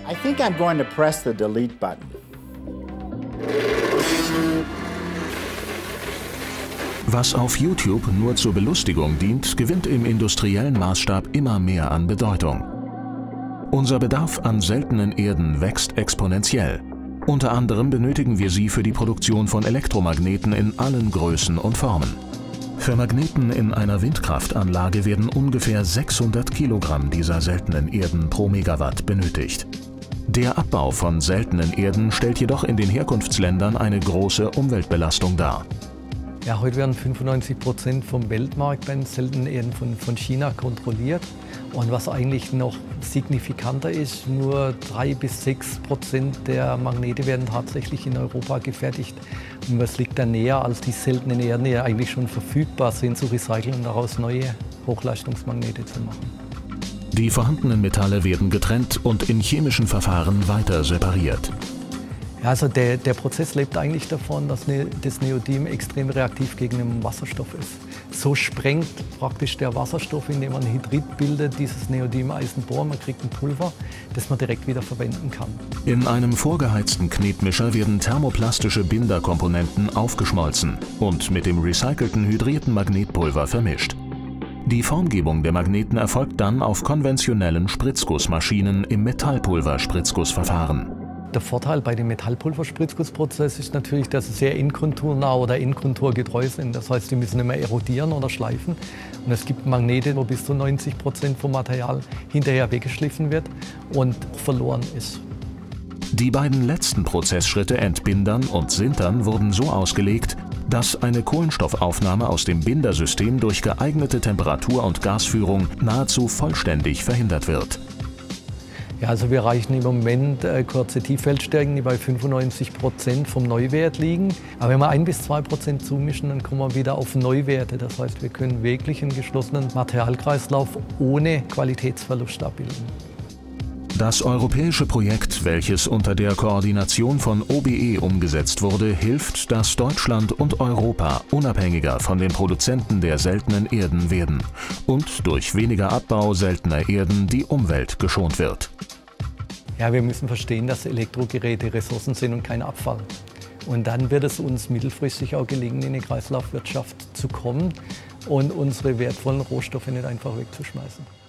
I think I'm going to press the delete button. Was auf YouTube nur zur Belustigung dient, gewinnt im industriellen Maßstab immer mehr an Bedeutung. Unser Bedarf an seltenen Erden wächst exponentiell. Unter anderem benötigen wir sie für die Produktion von Elektromagneten in allen Größen und Formen. Für Magneten in einer Windkraftanlage werden ungefähr 600 Kilogramm dieser seltenen Erden pro Megawatt benötigt. Der Abbau von seltenen Erden stellt jedoch in den Herkunftsländern eine große Umweltbelastung dar. Ja, heute werden 95% vom Weltmarkt bei den seltenen Erden von China kontrolliert. Und was eigentlich noch signifikanter ist, nur 3 bis 6% der Magnete werden tatsächlich in Europa gefertigt. Und was liegt da näher, als die seltenen Erden, die ja eigentlich schon verfügbar sind, zu recyceln und daraus neue Hochleistungsmagnete zu machen. Die vorhandenen Metalle werden getrennt und in chemischen Verfahren weiter separiert. Ja, also der Prozess lebt eigentlich davon, dass das Neodym extrem reaktiv gegen den Wasserstoff ist. So sprengt praktisch der Wasserstoff, indem man Hydrid bildet, dieses Neodym-Eisenbohr. Man kriegt ein Pulver, das man direkt wieder verwenden kann. In einem vorgeheizten Knetmischer werden thermoplastische Binderkomponenten aufgeschmolzen und mit dem recycelten hydrierten Magnetpulver vermischt. Die Formgebung der Magneten erfolgt dann auf konventionellen Spritzgussmaschinen im Metallpulverspritzgussverfahren. Der Vorteil bei dem Metallpulverspritzgussprozess ist natürlich, dass sie sehr inkonturnah oder inkonturgetreu sind. Das heißt, die müssen nicht mehr erodieren oder schleifen. Und es gibt Magnete, wo bis zu 90% vom Material hinterher weggeschliffen wird und verloren ist. Die beiden letzten Prozessschritte Entbindern und Sintern wurden so ausgelegt, dass eine Kohlenstoffaufnahme aus dem Bindersystem durch geeignete Temperatur- und Gasführung nahezu vollständig verhindert wird. Ja, also wir erreichen im Moment kurze Tieffeldstärken, die bei 95% vom Neuwert liegen. Aber wenn wir 1 bis 2% zumischen, dann kommen wir wieder auf Neuwerte. Das heißt, wir können wirklich einen geschlossenen Materialkreislauf ohne Qualitätsverlust abbilden. Das europäische Projekt, welches unter der Koordination von OBE umgesetzt wurde, hilft, dass Deutschland und Europa unabhängiger von den Produzenten der seltenen Erden werden und durch weniger Abbau seltener Erden die Umwelt geschont wird. Ja, wir müssen verstehen, dass Elektrogeräte Ressourcen sind und kein Abfall. Und dann wird es uns mittelfristig auch gelingen, in die Kreislaufwirtschaft zu kommen und unsere wertvollen Rohstoffe nicht einfach wegzuschmeißen.